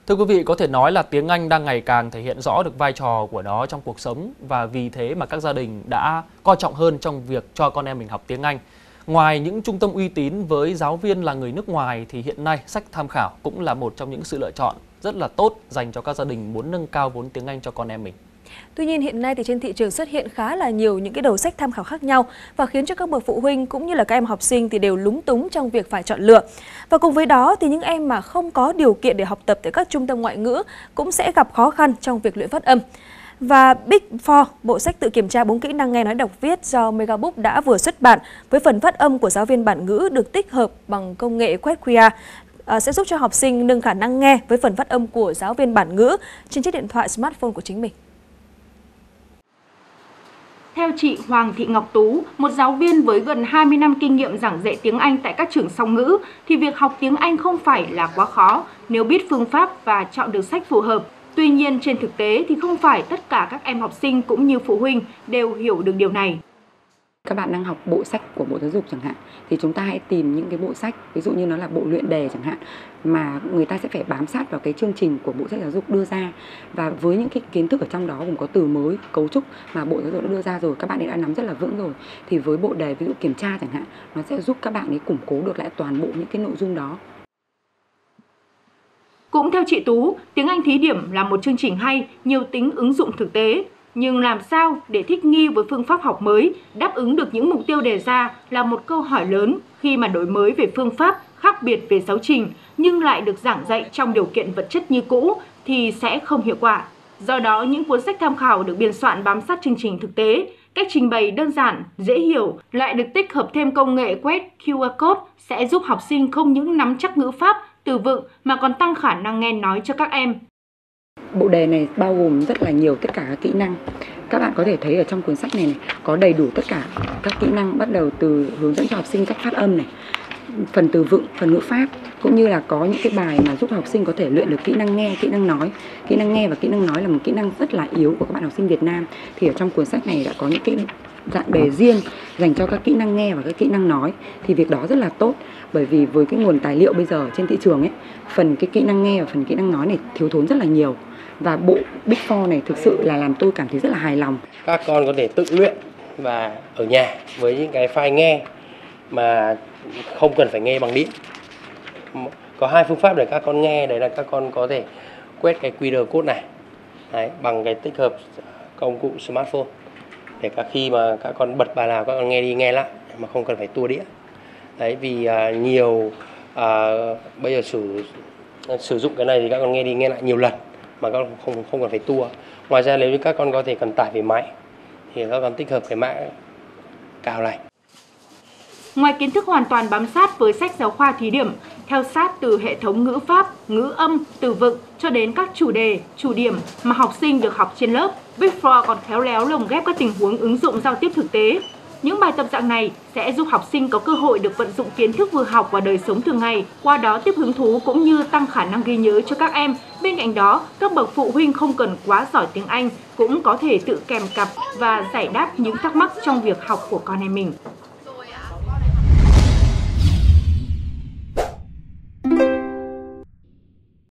Thưa quý vị, có thể nói là tiếng Anh đang ngày càng thể hiện rõ được vai trò của nó trong cuộc sống và vì thế mà các gia đình đã coi trọng hơn trong việc cho con em mình học tiếng Anh. Ngoài những trung tâm uy tín với giáo viên là người nước ngoài thì hiện nay sách tham khảo cũng là một trong những sự lựa chọn rất là tốt dành cho các gia đình muốn nâng cao vốn tiếng Anh cho con em mình. Tuy nhiên hiện nay thì trên thị trường xuất hiện khá là nhiều những cái đầu sách tham khảo khác nhau và khiến cho các bậc phụ huynh cũng như là các em học sinh thì đều lúng túng trong việc phải chọn lựa. Và cùng với đó thì những em mà không có điều kiện để học tập tại các trung tâm ngoại ngữ cũng sẽ gặp khó khăn trong việc luyện phát âm. Và Big Four, bộ sách tự kiểm tra 4 kỹ năng nghe nói đọc viết do Megabook đã vừa xuất bản với phần phát âm của giáo viên bản ngữ được tích hợp bằng công nghệ quét QR sẽ giúp cho học sinh nâng khả năng nghe với phần phát âm của giáo viên bản ngữ trên chiếc điện thoại smartphone của chính mình. Theo chị Hoàng Thị Ngọc Tú, một giáo viên với gần 20 năm kinh nghiệm giảng dạy tiếng Anh tại các trường song ngữ, thì việc học tiếng Anh không phải là quá khó nếu biết phương pháp và chọn được sách phù hợp. Tuy nhiên, trên thực tế thì không phải tất cả các em học sinh cũng như phụ huynh đều hiểu được điều này. Các bạn đang học bộ sách của Bộ Giáo dục chẳng hạn, thì chúng ta hãy tìm những cái bộ sách, ví dụ như nó là bộ luyện đề chẳng hạn, mà người ta sẽ phải bám sát vào cái chương trình của Bộ Sách Giáo dục đưa ra. Và với những cái kiến thức ở trong đó cũng có từ mới, cấu trúc mà Bộ Giáo dục đã đưa ra rồi, các bạn ấy đã nắm rất là vững rồi. Thì với bộ đề, ví dụ kiểm tra chẳng hạn, nó sẽ giúp các bạn ấy củng cố được lại toàn bộ những cái nội dung đó. Cũng theo chị Tú, tiếng Anh thí điểm là một chương trình hay, nhiều tính ứng dụng thực tế. Nhưng làm sao để thích nghi với phương pháp học mới, đáp ứng được những mục tiêu đề ra là một câu hỏi lớn khi mà đổi mới về phương pháp, khác biệt về giáo trình, nhưng lại được giảng dạy trong điều kiện vật chất như cũ thì sẽ không hiệu quả. Do đó, những cuốn sách tham khảo được biên soạn bám sát chương trình thực tế, cách trình bày đơn giản, dễ hiểu, lại được tích hợp thêm công nghệ quét QR code sẽ giúp học sinh không những nắm chắc ngữ pháp, từ vựng mà còn tăng khả năng nghe nói cho các em. Bộ đề này bao gồm rất là nhiều tất cả các kỹ năng. Các bạn có thể thấy ở trong cuốn sách này, có đầy đủ tất cả các kỹ năng, bắt đầu từ hướng dẫn cho học sinh cách phát âm này, phần từ vựng, phần ngữ pháp, cũng như là có những cái bài mà giúp học sinh có thể luyện được kỹ năng nghe, kỹ năng nói. Kỹ năng nghe và kỹ năng nói là một kỹ năng rất là yếu của các bạn học sinh Việt Nam. Thì ở trong cuốn sách này đã có những cái dạng đề riêng dành cho các kỹ năng nghe và các kỹ năng nói. Thì việc đó rất là tốt, bởi vì với cái nguồn tài liệu bây giờ trên thị trường ấy, phần cái kỹ năng nghe và phần kỹ năng nói này thiếu thốn rất là nhiều. Và bộ Big Four này thực sự là làm tôi cảm thấy rất là hài lòng. Các con có thể tự luyện và ở nhà với những cái file nghe mà không cần phải nghe bằng đĩa. Có hai phương pháp để các con nghe, đấy là các con có thể quét cái QR code này đấy, bằng cái tích hợp công cụ smartphone để khi mà các con bật bài nào các con nghe đi nghe lại mà không cần phải tua đĩa. Đấy, vì bây giờ sử dụng cái này thì các con nghe đi nghe lại nhiều lần mà các con không cần phải tua. Ngoài ra nếu như các con có thể cần tải về máy thì các con tích hợp cái mã cào này. Ngoài kiến thức hoàn toàn bám sát với sách giáo khoa thí điểm, theo sát từ hệ thống ngữ pháp, ngữ âm, từ vựng cho đến các chủ đề, chủ điểm mà học sinh được học trên lớp, Big Four còn khéo léo lồng ghép các tình huống ứng dụng giao tiếp thực tế. Những bài tập dạng này sẽ giúp học sinh có cơ hội được vận dụng kiến thức vừa học vào đời sống thường ngày, qua đó tiếp hứng thú cũng như tăng khả năng ghi nhớ cho các em. Bên cạnh đó, các bậc phụ huynh không cần quá giỏi tiếng Anh cũng có thể tự kèm cặp và giải đáp những thắc mắc trong việc học của con em mình.